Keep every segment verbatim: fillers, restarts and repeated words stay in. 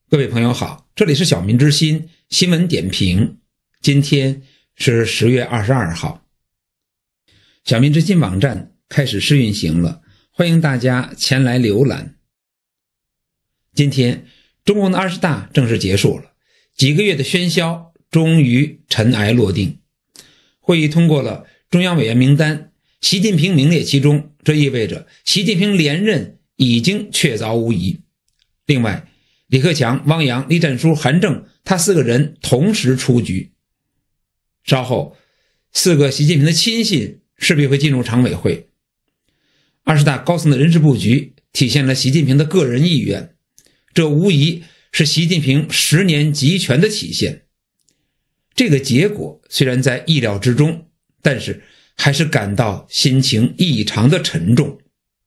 各位朋友好，这里是小民之心新闻点评。今天是十月二十二号，小民之心网站开始试运行了，欢迎大家前来浏览。今天中共的二十大正式结束了，几个月的喧嚣终于尘埃落定。会议通过了中央委员名单，习近平名列其中，这意味着习近平连任已经确凿无疑。另外，李克强、汪洋、栗战书、韩正他四个人同时出局。稍后，四个习近平的亲信势必会进入常委会。二十大高层的人事布局体现了习近平的个人意愿，这无疑是习近平十年集权的体现。这个结果虽然在意料之中，但是还是感到心情异常的沉重。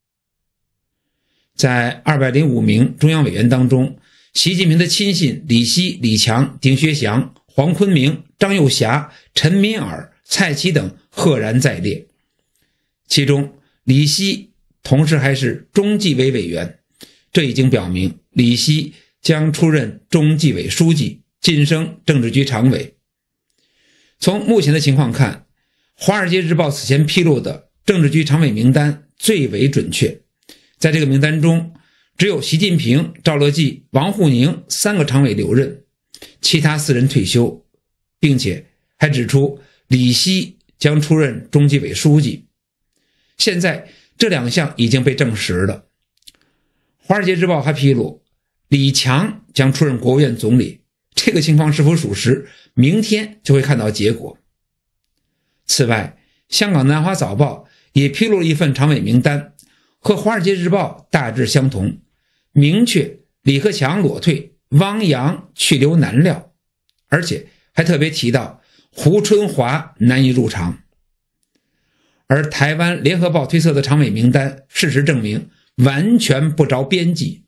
在二百零五名中央委员当中，习近平的亲信李希、李强、丁薛祥、黄坤明、张又侠、陈敏尔、蔡奇等赫然在列。其中李希同时还是中纪委委员，这已经表明李希将出任中纪委书记，晋升政治局常委。从目前的情况看，华尔街日报此前披露的政治局常委名单最为准确。在这个名单中，只有习近平、赵乐际、王沪宁三个常委留任，其他四人退休，并且还指出李希将出任中纪委书记。现在这两项已经被证实了。华尔街日报还披露，李强将出任国务院总理，这个情况是否属实，明天就会看到结果。此外，香港南华早报也披露了一份常委名单，和华尔街日报大致相同，明确李克强裸退，汪洋去留难料，而且还特别提到胡春华难以入常。而台湾联合报推测的常委名单，事实证明完全不着边际。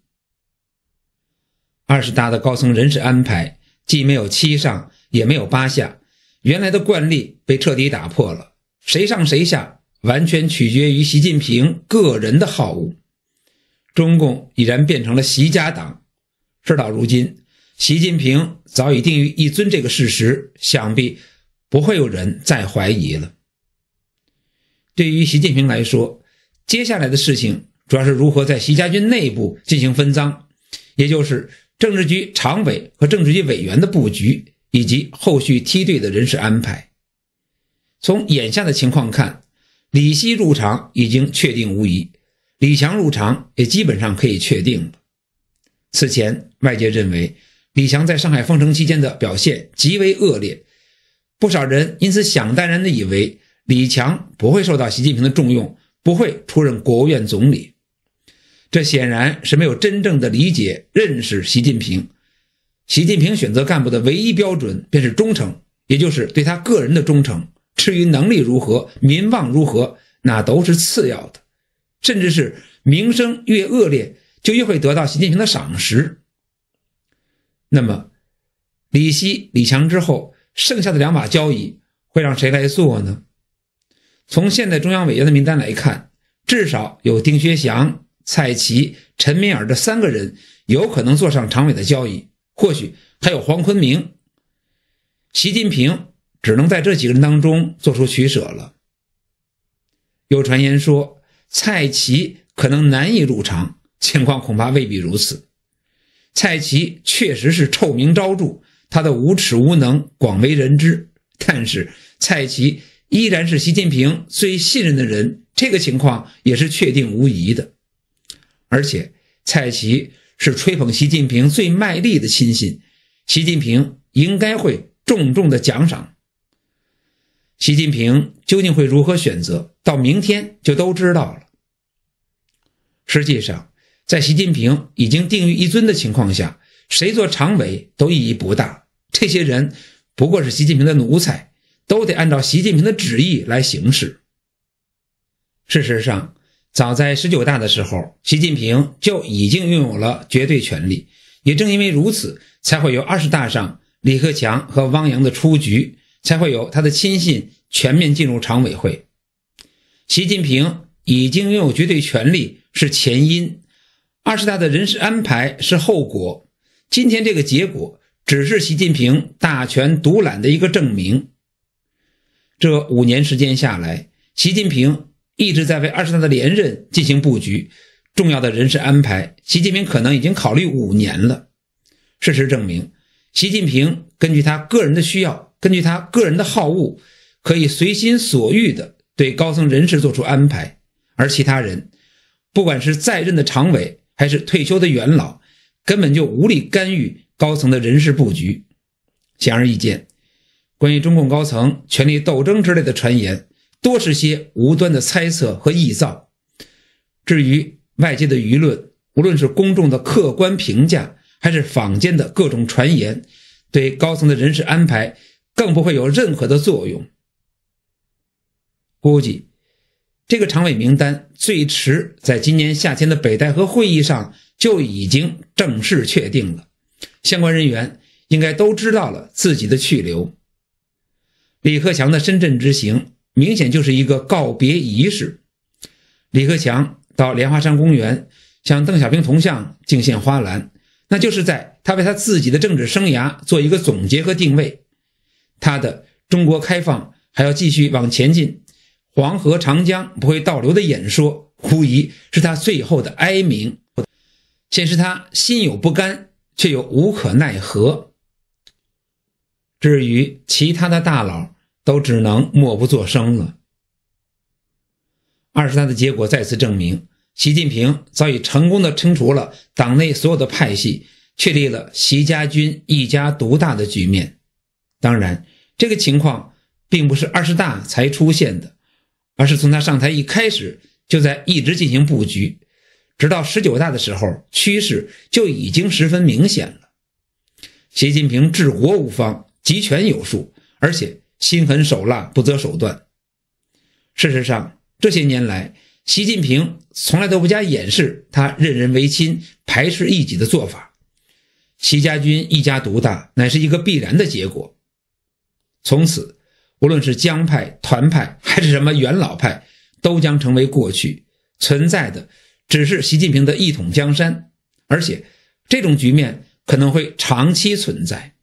二十大的高层人事安排既没有七上也没有八下，原来的惯例被彻底打破了，谁上谁下完全取决于习近平个人的好恶。中共已然变成了习家党，事到如今，习近平早已定于一尊这个事实，想必不会有人再怀疑了。对于习近平来说，接下来的事情主要是如何在习家军内部进行分赃，也就是政治局常委和政治局委员的布局，以及后续梯队的人事安排。从眼下的情况看，李希入常已经确定无疑，李强入常也基本上可以确定了。此前外界认为李强在上海封城期间的表现极为恶劣，不少人因此想当然地以为李强不会受到习近平的重用，不会出任国务院总理。这显然是没有真正的理解认识习近平。习近平选择干部的唯一标准便是忠诚，也就是对他个人的忠诚，至于能力如何，民望如何，那都是次要的，甚至是名声越恶劣就越会得到习近平的赏识。那么李希、李强之后剩下的两把交椅会让谁来做呢？从现在中央委员的名单来看，至少有丁薛祥、蔡奇、陈敏尔这三个人有可能坐上常委的交椅，或许还有黄坤明。习近平只能在这几个人当中做出取舍了。有传言说蔡奇可能难以入常，情况恐怕未必如此。蔡奇确实是臭名昭著，他的无耻无能广为人知，但是蔡奇依然是习近平最信任的人，这个情况也是确定无疑的。而且蔡奇是吹捧习近平最卖力的亲信，习近平应该会重重的奖赏。习近平究竟会如何选择，到明天就都知道了。实际上，在习近平已经定于一尊的情况下，谁做常委都意义不大，这些人不过是习近平的奴才，都得按照习近平的旨意来行事。事实上，早在十九大的时候，习近平就已经拥有了绝对权力，也正因为如此，才会有二十大上李克强和汪洋的出局，才会有他的亲信全面进入常委会。习近平已经拥有绝对权力是前因，二十大的人事安排是后果， 今天这个结果只是习近平大权独揽的一个证明。这五年时间下来，习近平一直在为二十大的连任进行布局，重要的人事安排，习近平可能已经考虑五年了。事实证明，习近平根据他个人的需要，根据他个人的好恶，可以随心所欲地对高层人事做出安排，而其他人，不管是在任的常委还是退休的元老，根本就无力干预高层的人事布局。显而易见，关于中共高层权力斗争之类的传言，多是些无端的猜测和臆造。至于外界的舆论，无论是公众的客观评价，还是坊间的各种传言，对高层的人事安排更不会有任何的作用。估计这个常委名单最迟在今年夏天的北戴河会议上就已经正式确定了，相关人员应该都知道了自己的去留。李克强的深圳之行明显就是一个告别仪式。李克强到莲花山公园向邓小平铜像敬献花篮，那就是在他为他自己的政治生涯做一个总结和定位。他的中国开放还要继续往前进，黄河长江不会倒流的演说，无疑是他最后的哀鸣，显示他心有不甘，却又无可奈何。至于其他的大佬，都只能默不作声了。二十大的结果再次证明，习近平早已成功地清除了党内所有的派系，确立了习家军一家独大的局面。当然，这个情况并不是二十大才出现的，而是从他上台一开始就在一直进行布局，直到十九大的时候，趋势就已经十分明显了。习近平治国无方，集权有术，而且心狠手辣，不择手段。事实上，这些年来，习近平从来都不加掩饰他任人唯亲、排斥异己的做法。习家军一家独大乃是一个必然的结果。从此，无论是江派、团派还是什么元老派，都将成为过去，存在的只是习近平的一统江山，而且这种局面可能会长期存在。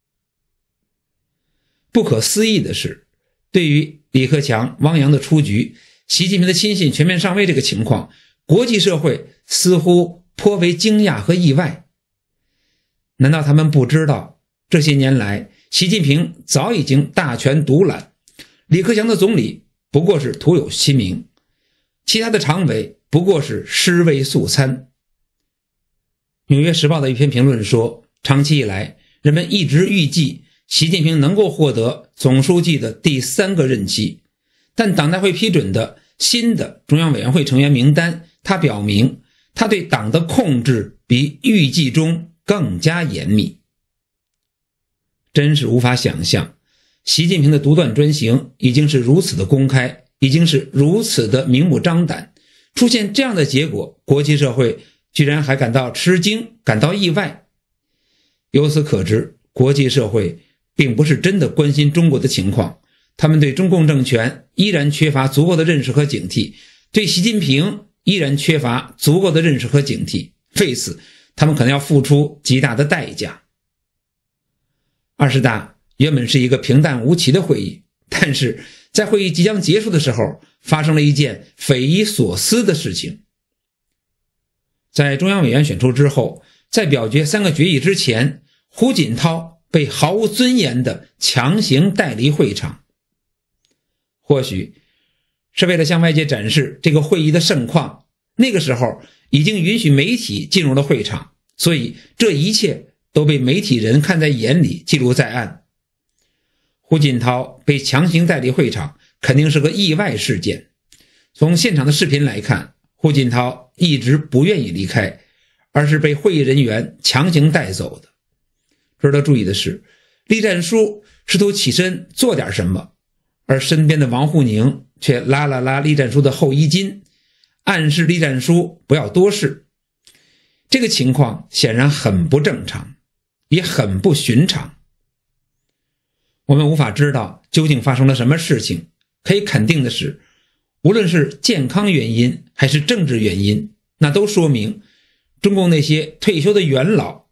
不可思议的是，对于李克强、汪洋的出局，习近平的亲信全面上位这个情况，国际社会似乎颇为惊讶和意外。难道他们不知道，这些年来习近平早已经大权独揽，李克强的总理不过是徒有其名，其他的常委不过是尸位素餐。纽约时报的一篇评论说，长期以来人们一直预计习近平能够获得总书记的第三个任期，但党代会批准的新的中央委员会成员名单，他表明他对党的控制比预计中更加严密。真是无法想象，习近平的独断专行已经是如此的公开，已经是如此的明目张胆，出现这样的结果，国际社会居然还感到吃惊，感到意外。由此可知，国际社会并不是真的关心中国的情况，他们对中共政权依然缺乏足够的认识和警惕，对习近平依然缺乏足够的认识和警惕，为此他们可能要付出极大的代价。二十大原本是一个平淡无奇的会议，但是在会议即将结束的时候，发生了一件匪夷所思的事情。在中央委员选出之后，在表决三个决议之前，胡锦涛被毫无尊严地强行带离会场。或许是为了向外界展示这个会议的盛况，那个时候已经允许媒体进入了会场，所以这一切都被媒体人看在眼里，记录在案。胡锦涛被强行带离会场肯定是个意外事件。从现场的视频来看，胡锦涛一直不愿意离开，而是被会议人员强行带走的。值得注意的是，栗战书试图起身做点什么，而身边的王沪宁却拉了拉栗战书的后衣襟，暗示栗战书不要多事。这个情况显然很不正常，也很不寻常。我们无法知道究竟发生了什么事情，可以肯定的是，无论是健康原因还是政治原因，那都说明中共那些退休的元老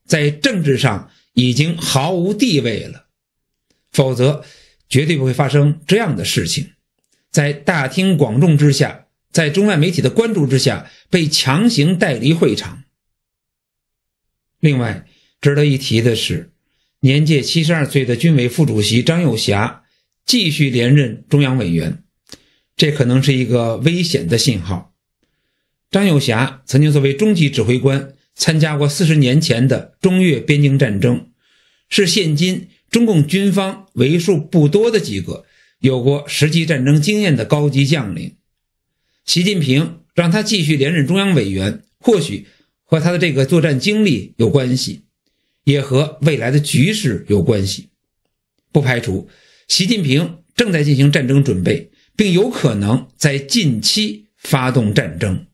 在政治上已经毫无地位了，否则绝对不会发生这样的事情，在大庭广众之下，在中外媒体的关注之下被强行带离会场。另外值得一提的是，年届七十二岁的军委副主席张又侠继续连任中央委员，这可能是一个危险的信号。张又侠曾经作为中级指挥官参加过四十年前的中越边境战争，是现今中共军方为数不多的几个有过实际战争经验的高级将领。习近平让他继续连任中央委员，或许和他的这个作战经历有关系，也和未来的局势有关系。不排除习近平正在进行战争准备，并有可能在近期发动战争。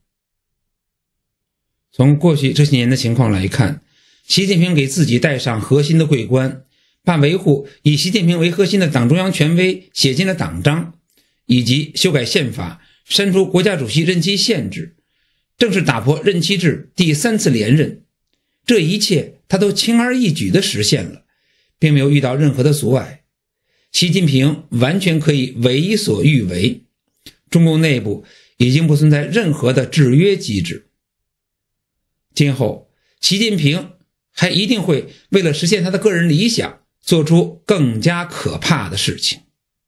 从过去这些年的情况来看，习近平给自己戴上核心的桂冠，把维护以习近平为核心的党中央权威写进了党章，以及修改宪法删除国家主席任期限制，正式打破任期制第三次连任，这一切他都轻而易举地实现了，并没有遇到任何的阻碍。习近平完全可以为所欲为，中共内部已经不存在任何的制约机制。今后习近平还一定会为了实现他的个人理想做出更加可怕的事情。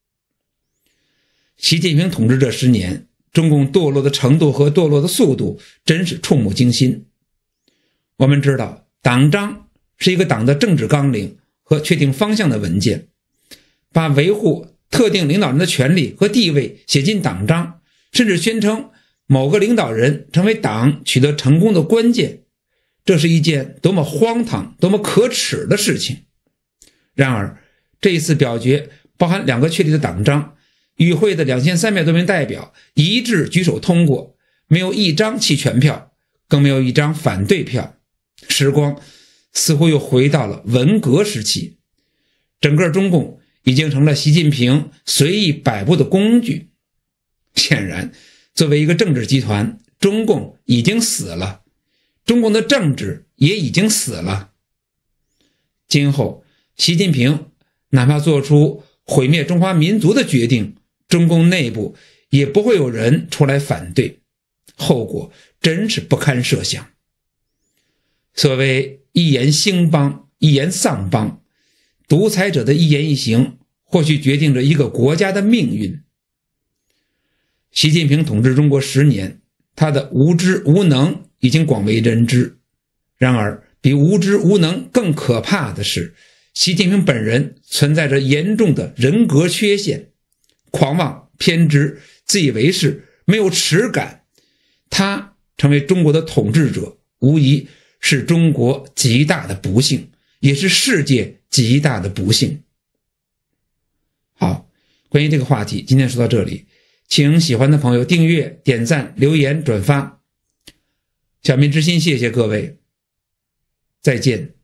习近平统治这十年，中共堕落的程度和堕落的速度真是触目惊心。我们知道，党章是一个党的政治纲领和确定方向的文件，把维护特定领导人的权利和地位写进党章，甚至宣称某个领导人成为党取得成功的关键，这是一件多么荒唐、多么可耻的事情。然而，这一次表决包含两个确立的党章，与会的两千三百多名代表一致举手通过，没有一张弃权票，更没有一张反对票。时光似乎又回到了文革时期，整个中共已经成了习近平随意摆布的工具。显然，作为一个政治集团，中共已经死了，中共的政治也已经死了。今后习近平哪怕做出毁灭中华民族的决定，中共内部也不会有人出来反对，后果真是不堪设想。所谓一言兴邦，一言丧邦，独裁者的一言一行或许决定着一个国家的命运。习近平统治中国十年，他的无知无能已经广为人知。然而比无知无能更可怕的是，习近平本人存在着严重的人格缺陷，狂妄、偏执、自以为是，没有耻感。他成为中国的统治者，无疑是中国极大的不幸，也是世界极大的不幸。好，关于这个话题今天说到这里，请喜欢的朋友订阅、点赞、留言、转发。小民之心，谢谢各位，再见。